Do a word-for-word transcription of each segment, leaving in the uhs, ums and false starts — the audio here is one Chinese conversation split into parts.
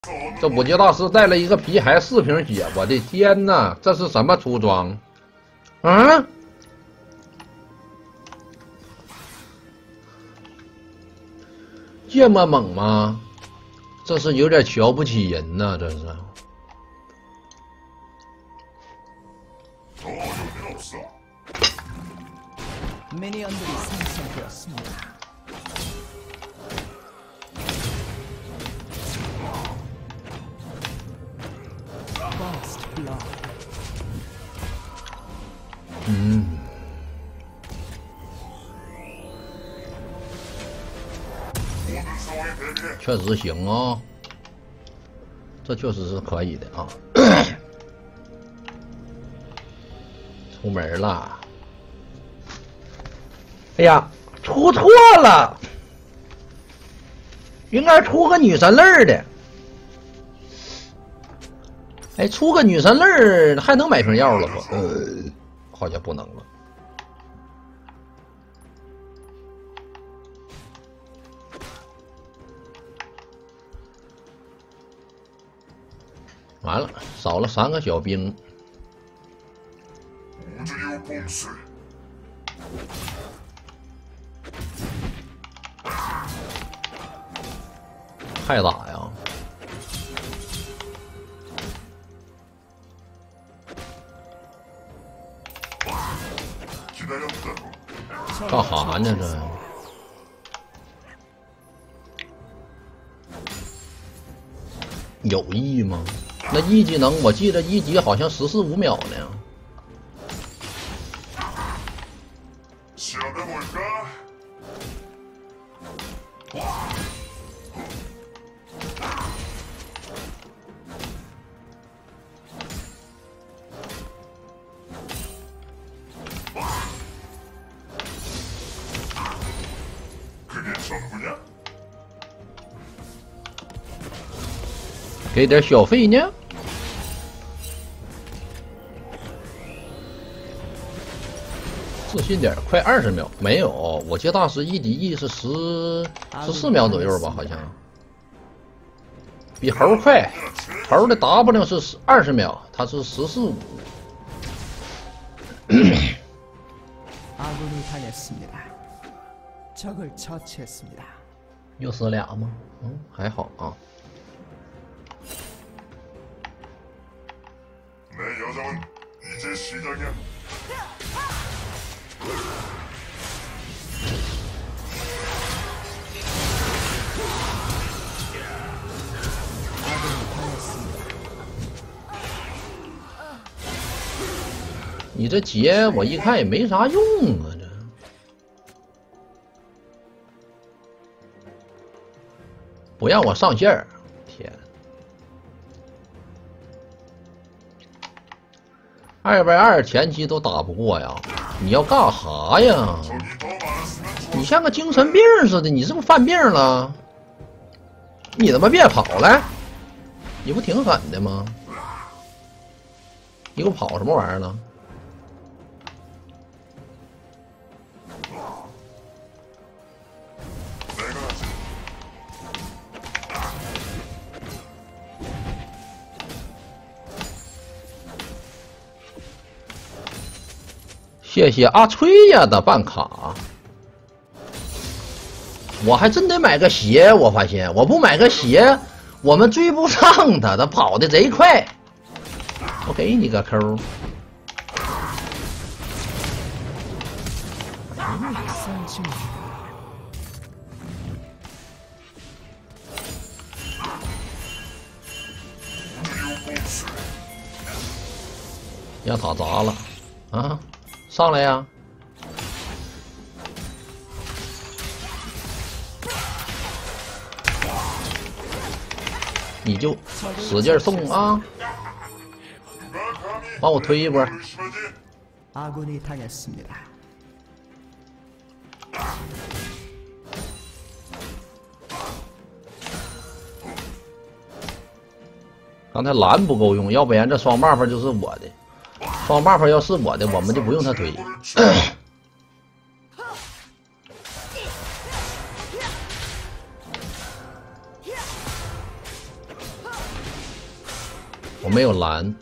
这武杰大师带了一个皮，还四瓶血，我的天哪，这是什么出装？嗯？这么猛吗？这是有点瞧不起人呐，这是。 미니언들이 생성되었습니다. First blood. 음. 确实行啊，这确实是可以的啊。出门了。 哎呀，出错了，应该出个女神类的。哎，出个女神类还能买瓶药了不？呃，好像不能了。完了，少了三个小兵。 太打呀！干啥呢这？有意吗？那一技能我记得一级好像十四五秒呢。 给点小费呢？自信点，快二十秒没有？我接大师一敌一是十十四秒左右吧，好像比猴快。猴的 W 是二十秒，他是十四五。又死俩吗？嗯，还好啊。 내 여정은 이제 시작이야. 이你这劫我一看也没啥用啊，这不让我上线儿，天！二 v 二前期都打不过呀，你要干啥呀？你像个精神病似的，你是不是犯病了？你他妈别跑了，你不挺狠的吗？你给我跑什么玩意儿呢？ 谢谢阿吹呀的办卡，我还真得买个鞋。我发现我不买个鞋，我们追不上他，他跑的贼快。我给你个扣。让塔砸了啊！ 上来呀！你就使劲送啊！帮我推一波。刚才蓝不够用，要不然这双 buff 就是我的。 双 buff 要是我的，我们就不用他推。 我没有蓝。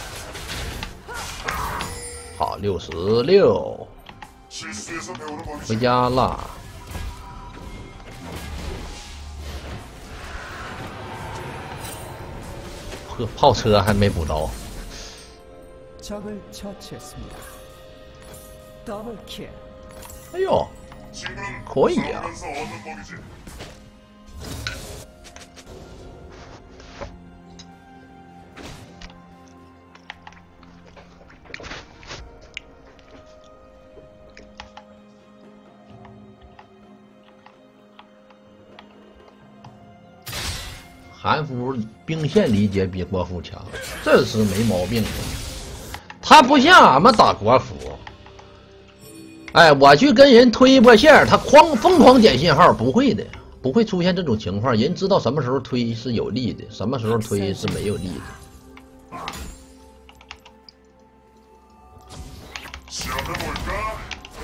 好，六十六， 실수에서 배우는 법이지. 回家啦。呵，炮车还没补着。 적을 처치했습니다. 더블 킬. 哎呦， 친구는 거의야. 싸우면서 얻는 법이지. ”韩服兵线理解比国服强，这是没毛病的。他不像俺们打国服，哎，我去跟人推一波线，他哐疯狂点信号，不会的，不会出现这种情况。人知道什么时候推是有利的，什么时候推是没有利的。 시험해볼까?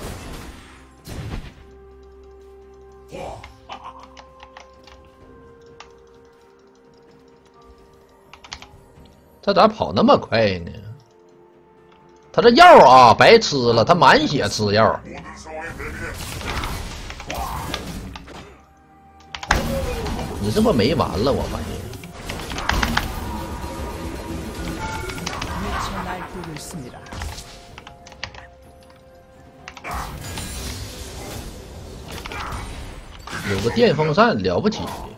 他咋跑那么快呢？他这药啊，白吃了，他满血吃药。 모든 상황에 대비해. 你这不没完了？我发现。 미쳐 날뛰고 있습니다. 有个电风扇了不起。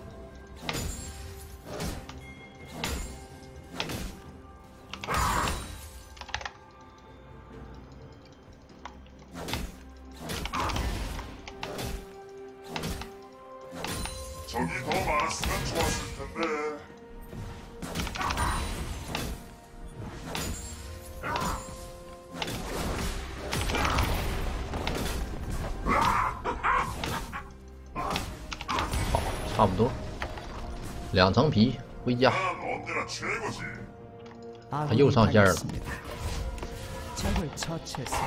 적이 더 많았으면 좋았을 텐데. 好，差不多，两层皮回家。 난 언제나 최고지. 아군이 右上线了。 당했습니다. 적을 처치했습니다.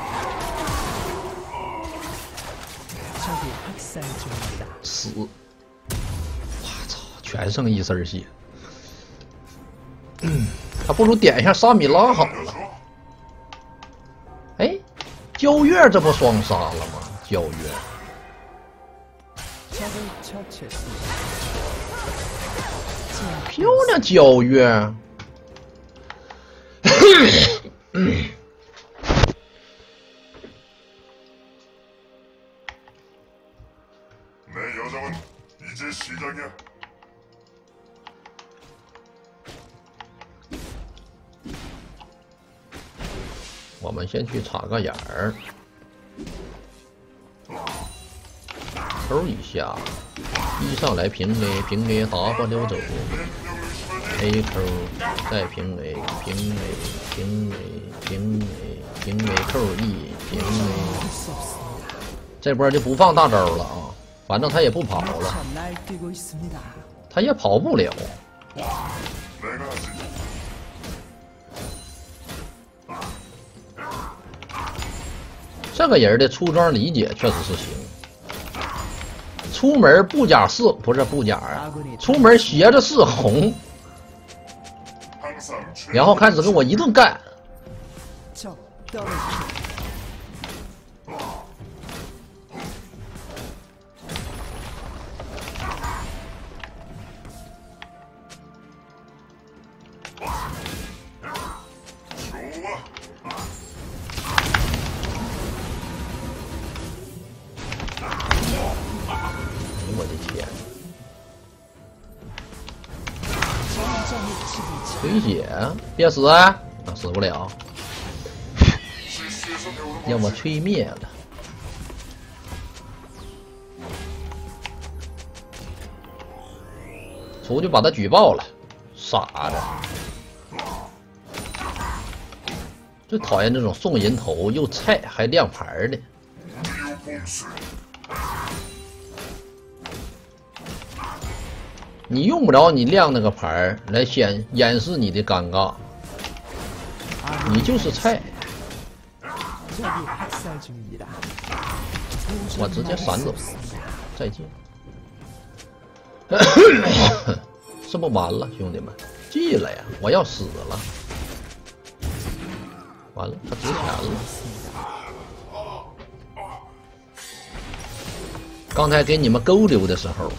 적이 학살 중입니다. 死！我操，全剩一身血。嗯，他不如点一下沙米拉好了。 알려줘. 哎，焦月这不双杀了吗？焦月， 적을 처치했습니다. 漂亮，焦月。 내 여정은 이제 시작이야. 我们先去插个眼儿，抽一下，一上来平 A， 平 A W 走 ，A 扣，再平 A， 平 A， 平 A， 平 A， 平 A 扣 E， 平 A， 这波就不放大招了啊，反正他也不跑了， 미쳐 날뛰고 있습니다. 他也跑不了。 내가 하지. 这个人的出装理解确实是行。出门布甲是不是布甲啊？出门鞋子是红， 항상 최고. 然后开始跟我一顿干。 적 더블 킬. 좋아. 哎呦我的天！ 전장의 지지자. 回血，别死啊！啊死不了， 실수에서 배우는 让我 법이지. 吹灭了。出去把他举报了，傻子！最讨厌这种送人头又菜还亮牌的。 무료 봉쇄. 你用不着你亮那个牌儿来显掩饰你的尴尬，你就是菜。 적이 학살 중입니다. 我直接闪走，再见。是不完了，兄弟们。 记了呀！我要死了！完了，他值钱了。刚才给你们勾溜的时候，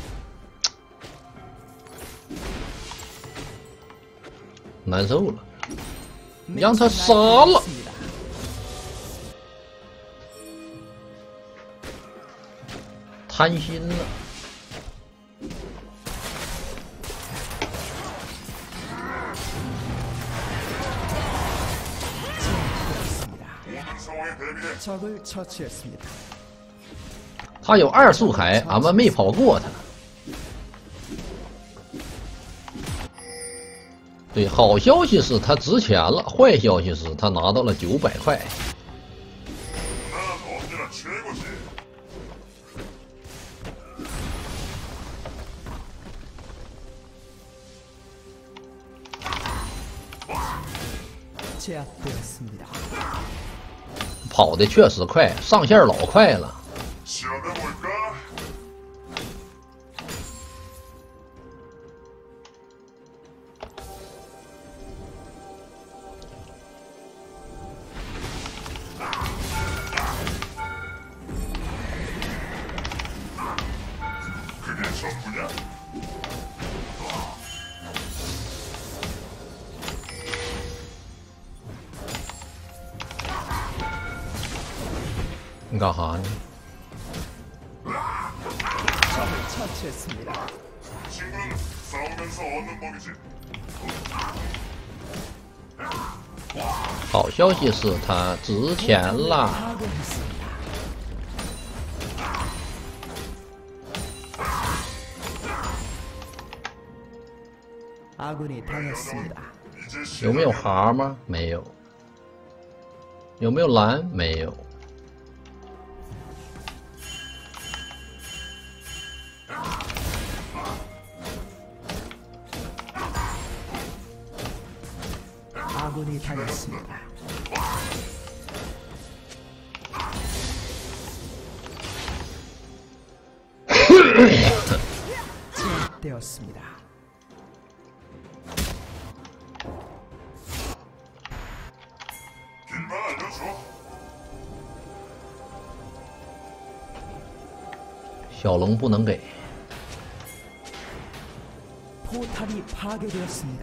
难受了，让他杀了。贪心了。 적을 처치했습니다. 他有二速铠，俺们没跑过他。对，好消息是他值钱了，坏消息是他拿到了九百块。 제압되었습니다. 跑的确实快，上线老快了。 你干哈呢？ 적을 처치했습니다. 好消息是他值钱了。 아군이 당했습니다. 有没有蛤蟆？没有。有没有蓝？没有。 아군이 당했습니다. 제압되었습니다. 알려줘. 小龙不能给。 포탑이 파괴되었습니다.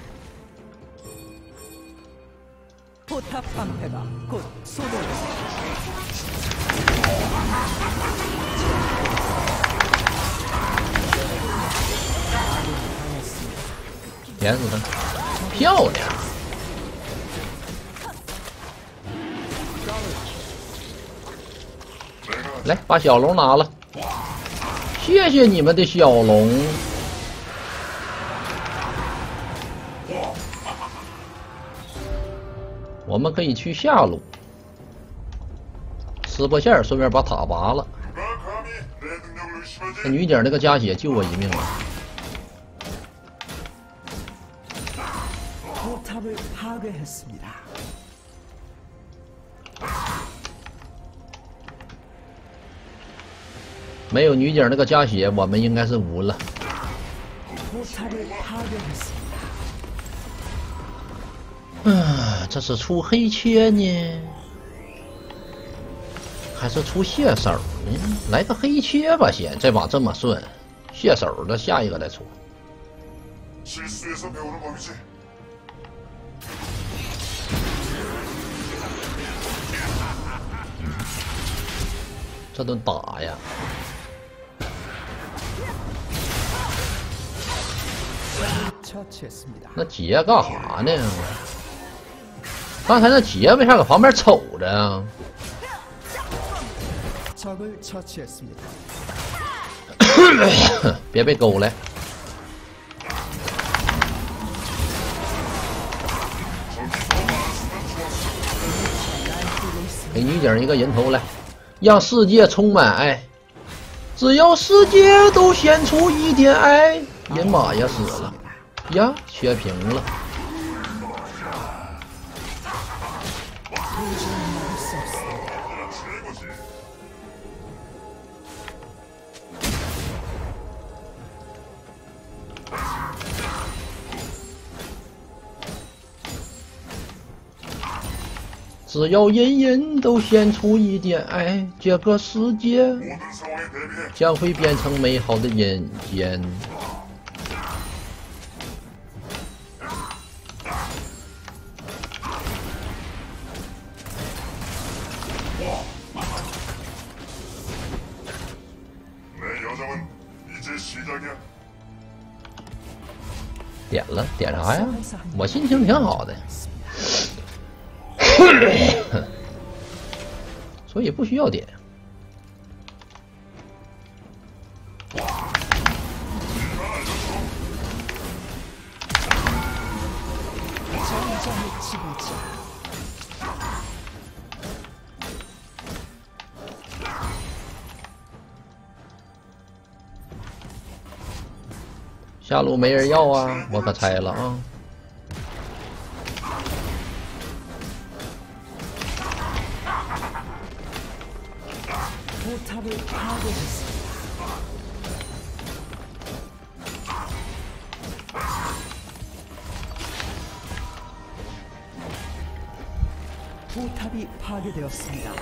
포탑 방패가 곧 쏟아집니다. 点死他！漂亮！来，把小龙拿了。谢谢你们的小龙。我们可以去下路，吃破线，顺便把塔拔了。那女警那个加血救我一命了。 포탑을 파괴했습니다. 没有女警那个加血，我们应该是无了。 포탑을 파괴했습니다. 啊，这是出黑切呢，还是出蟹手呢？来个黑切吧，先。这把这么顺，蟹手的下一个再出。 실수에서 배우는 법이지. 这顿打呀！那杰干哈呢？刚才那杰为啥搁旁边瞅着啊？别被勾来！给女警一个人头来。 让世界充满爱，只要世界都献出一点爱。人马呀死了，呀缺屏了。 只要人人都献出一点爱，这个世界 모든 상황에 대비해 将会变成美好的人间。 내 여정은 이제 시작이야. 点了，点啥呀？我心情挺好的，所以不需要点。 전장의 지배자. 下路没人要啊，我可拆了啊！ 포탑을 파괴했습니다. 포탑이 파괴되었습니다.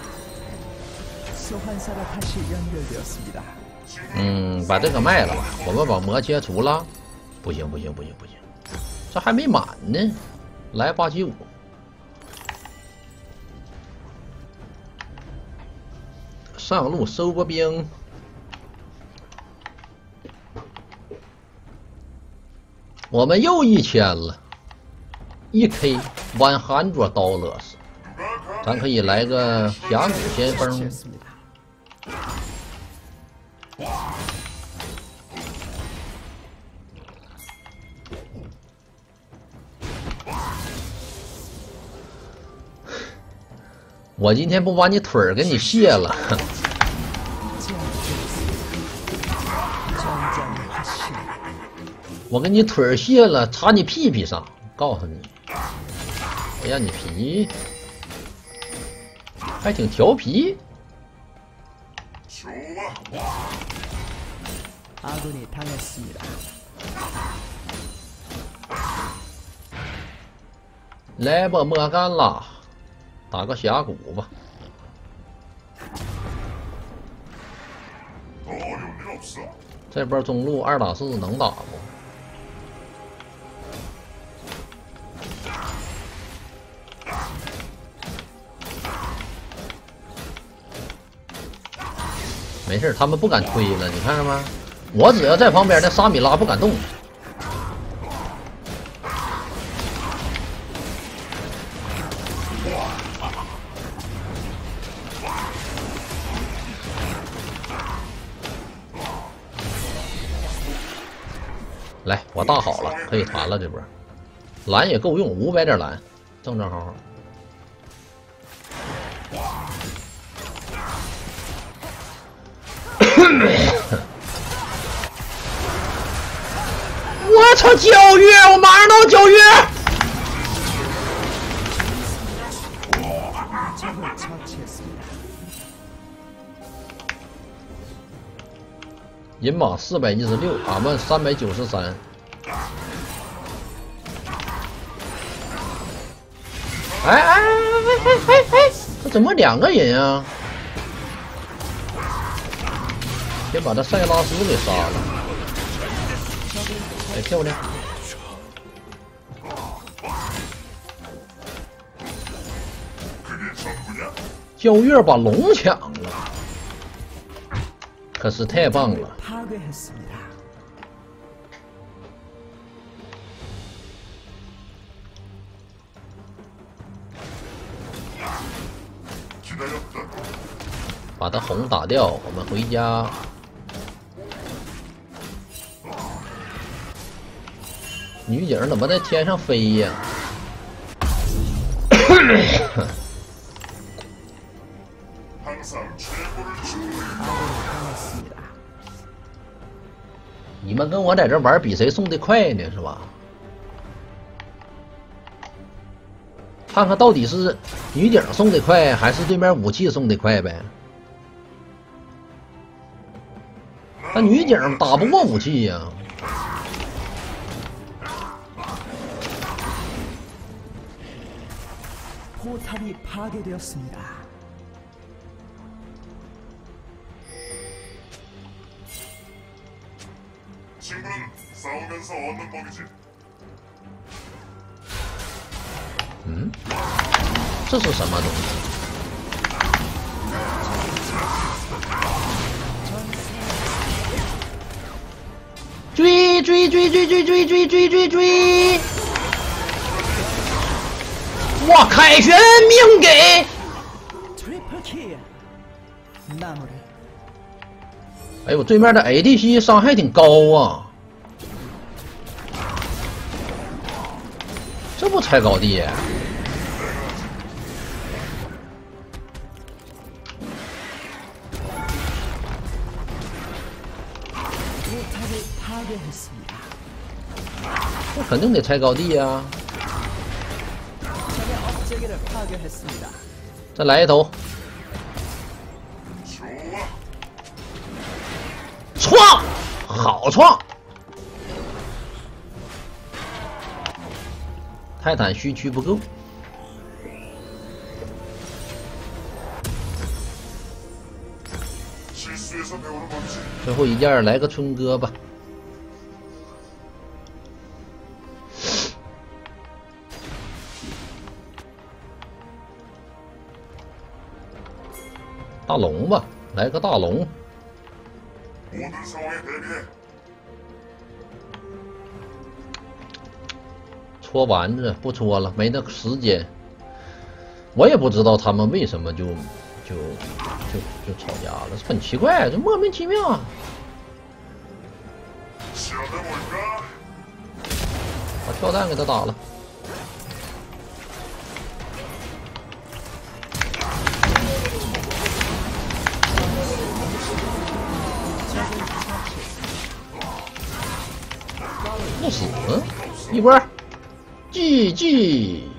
소환사가 다시 연결되었습니다. 嗯，把这个卖了吧，我们把魔切除了。不行不行不行不行，这还没满呢。来八七五，上路收波兵。我们又一千了，一 K one hundred dollars， 咱可以来个峡谷先锋。 我今天不把你腿儿给你卸了，我给你腿儿卸了，插你屁屁上，告诉你，我让你皮，还挺调皮。 아군이 당했습니다. 来吧，莫干了，打个峡谷吧。 더 어려운 일 없어. 这边中路二打四能打不？没事，他们不敢推了，你看着吗？我只要在旁边，那沙米拉不敢动。来，我大好了，可以团了这波，蓝也够用，五百点蓝，正正好好。我操！皎月，我马上到皎月。 적을 처치했습니다. 银马四百一十六，俺们三百九十三。哎哎哎哎哎哎！这怎么两个人啊？先把这塞拉斯给杀了。哎，漂亮！皎月把龙抢了，可是太棒了。 파괴했습니다. 기다렸다. 把他红打掉，我们回家。女警怎么在天上飞呀？ 항상 최고를 추구해. 아군이 당했습니다. 你们跟我在这玩，比谁送的快呢？是吧？看看到底是女警送的快，还是对面武器送的快呗？那女警打不过武器呀、啊。 포탑이 파괴되었습니다. 친구는 싸우면서 얻는 법이지. 嗯，这是什么东西？追追追追追追追追追追！哇，凯旋命给！ 트리플 킬. 마무리. 哎呦，对面的 A D C 伤害挺高啊，这不拆高地？ 포탑을 파괴했습니다. 那肯定得拆高地呀、啊！ 적의 업체계를 파괴했습니다. 再来一头，创，好创！泰坦虚区不够，最后一件来个春哥吧。 大龙吧，来个大龙。搓丸子不搓了，没那个时间。我也不知道他们为什么就就就就吵架了，很奇怪，就莫名其妙啊。把跳弹给他打了。 不死，一波 ，G G。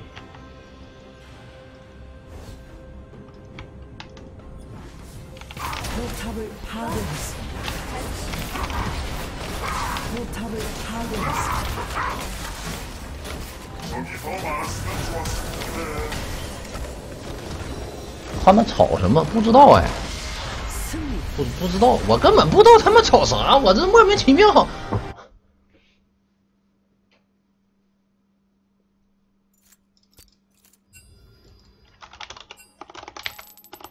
他们吵什么？不知道哎，不不知道，我根本不知道他们吵啥，我这莫名其妙。